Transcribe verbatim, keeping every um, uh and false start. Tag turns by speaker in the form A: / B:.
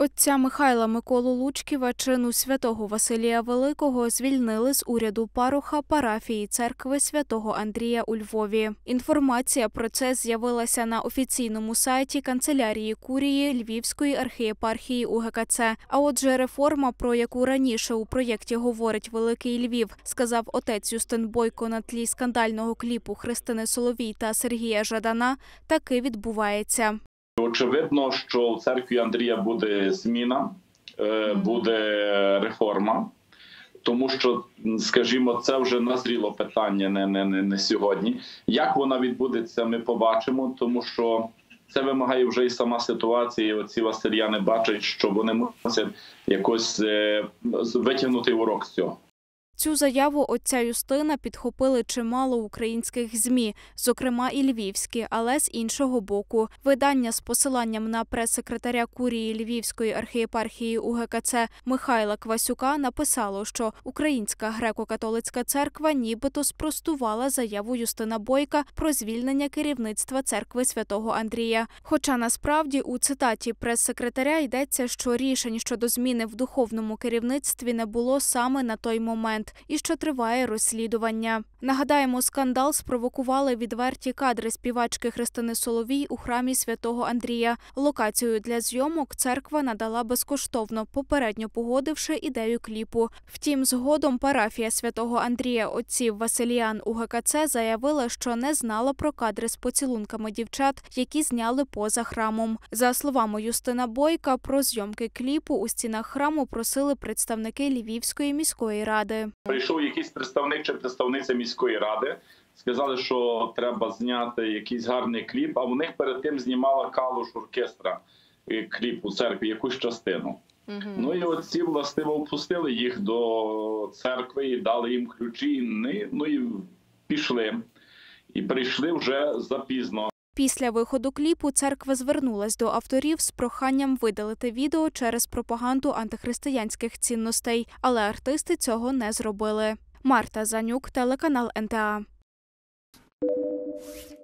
A: Отця Михайла Миколу Лучківа, чину святого Василія Великого, звільнили з уряду пароха парафії церкви святого Андрія у Львові. Інформація про це з'явилася на офіційному сайті канцелярії Курії Львівської архієпархії УГКЦ. А отже, реформа, про яку раніше у проєкті говорить Великий Львів, сказав отець Юстин Бойко на тлі скандального кліпу Христини Соловій та Сергія Жадана, таки відбувається.
B: Очевидно, що у церкві Андрія буде зміна, буде реформа, тому що, скажімо, це вже назріло питання не, не, не, не сьогодні. Як вона відбудеться, ми побачимо, тому що це вимагає вже і сама ситуація, і оці васильяни бачать, що вони мусять якось витягнути урок з цього.
A: Цю заяву отця Юстина підхопили чимало українських ЗМІ, зокрема і львівські, але з іншого боку. Видання з посиланням на прес-секретаря Курії Львівської архієпархії УГКЦ Михайла Квасюка написало, що Українська греко-католицька церква нібито спростувала заяву Юстина Бойка про звільнення керівництва церкви святого Андрія. Хоча насправді у цитаті прес-секретаря йдеться, що рішень щодо зміни в духовному керівництві не було саме на той момент і що триває розслідування. Нагадаємо, скандал спровокували відверті кадри співачки Христини Соловій у храмі святого Андрія. Локацію для зйомок церква надала безкоштовно, попередньо погодивши ідею кліпу. Втім, згодом парафія святого Андрія отців Василіян УГКЦ заявила, що не знала про кадри з поцілунками дівчат, які зняли поза храмом. За словами Юстина Бойка, про зйомки кліпу у стінах храму просили представники Львівської міської ради.
B: Прийшов якийсь представник чи представниця міської ради, сказали, що треба зняти якийсь гарний кліп, а в них перед тим знімала калуш оркестра кліп у церкві, якусь частину. Угу. Ну і оці, властиво, впустили їх до церкви і дали їм ключі, ну і пішли. І прийшли вже запізно.
A: Після виходу кліпу церква звернулась до авторів з проханням видалити відео через пропаганду антихристиянських цінностей, але артисти цього не зробили. Марта Занюк, телеканал ен те а.